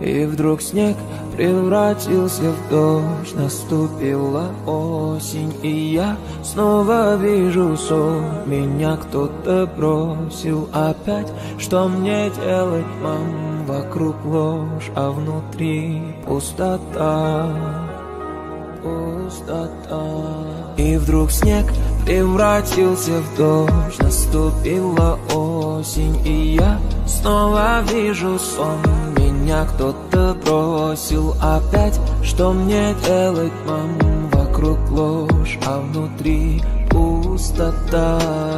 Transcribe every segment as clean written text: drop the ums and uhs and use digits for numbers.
И вдруг снег превратился в дождь. Наступила осень, и я снова вижу сон. Меня кто-то бросил опять. Что мне делать, мам? Вокруг ложь, а внутри пустота. Пустота. И вдруг снег превратился в дождь. Наступила осень, и я снова вижу сон. Меня кто-то бросил опять. Что мне делать, мам? Вокруг ложь, а внутри пустота.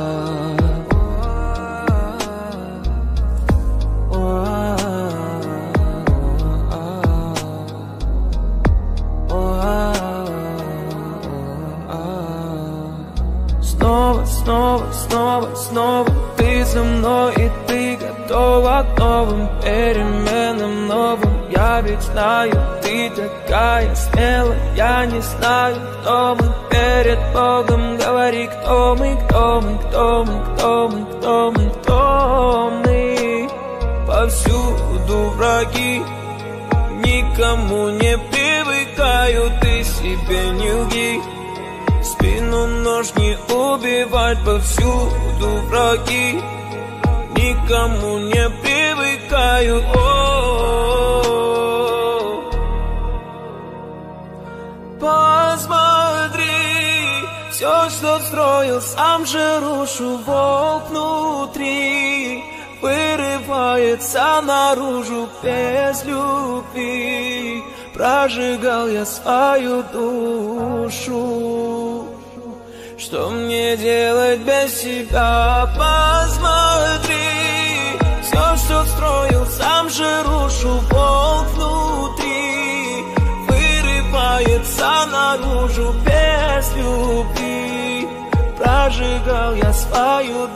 Снова ты со мной, и ты готова к новым переменам, новым. Я ведь знаю, ты такая смелая. Я не знаю, кто мы перед Богом. Говори, кто мы, кто мы, кто мы, кто мы, кто мы, кто мы. Повсюду враги, никому не привыкаю. Ты себе не лги, спину нож не убивать. Повсюду враги, никому не привыкаю. Посмотри, все, что строил, сам же рушу. Волк внутри вырывается наружу без любви. Прожигал я свою душу. Что мне делать без тебя? Посмотри, все, что строил, сам же рушу. Волк внутри вырывается наружу без любви. Прожигал я свою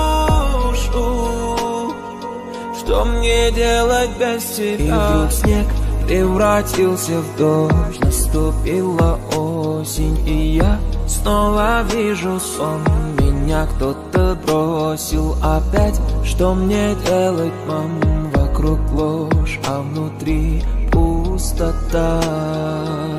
душу. Что мне делать без тебя? И вдруг снег превратился в дождь. Наступила осень, и я снова вижу сон. Меня кто-то бросил опять. Что мне делать, мам? Вокруг ложь, а внутри пустота.